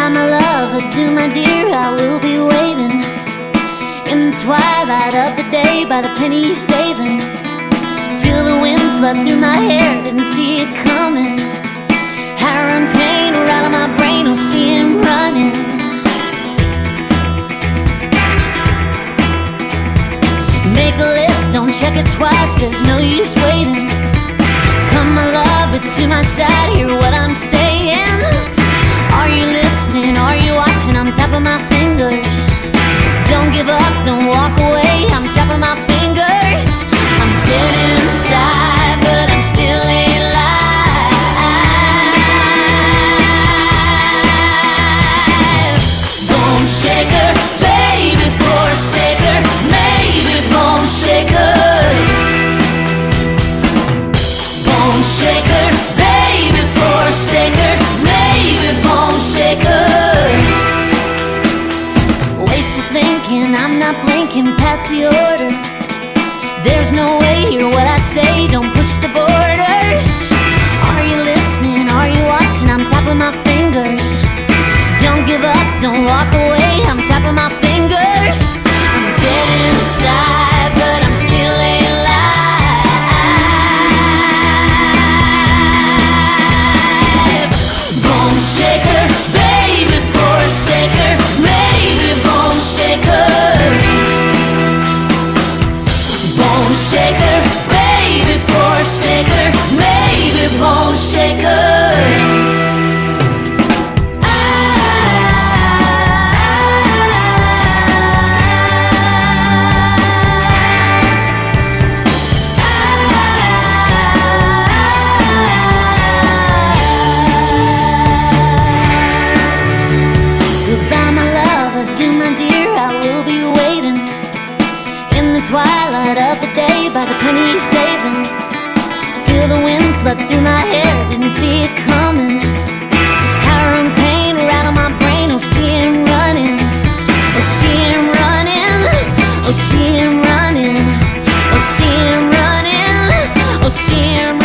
Goodbye, my love, adieu, my dear, I will be waiting in the twilight of the day by the penny you're saving. Feel the wind flood through my hair, didn't see it coming. Harrowing pain right on my brain, I'll see him running. Make a list, don't check it twice, there's no use waiting. Come, my love, but to my side, hear what I'm saying. Are you listening, are you watching? I'm tapping my fingers. Don't give up, don't walk away, I'm tapping my fingers. I'm dead inside, but I'm still alive. Boneshaker, baby, forsaker, maybe Boneshaker. Boneshaker, baby, forsaker, maybe Boneshaker. Wasted thinking, I'm not blinking past the order. There's no way, hear what I say, don't push the borders. Are you listening, are you watching? I'm tapping my fingers. Don't give up, don't walk away, I'm tapping my fingers. I'm dead inside, but I'm still alive. Boneshaker, baby, forsaker, maybe Boneshaker. Boneshaker, baby, forsaker, maybe Boneshaker. Goodbye, my love, adieu, my dear, I will be waiting in the twilight of the day by the penny you're saving. Feel the wind flood through my hair, didn't see it coming. Harrowing pain right on my brain, oh, see him running. Oh, see him running. Oh, see him running. Oh, see him running. Oh, see him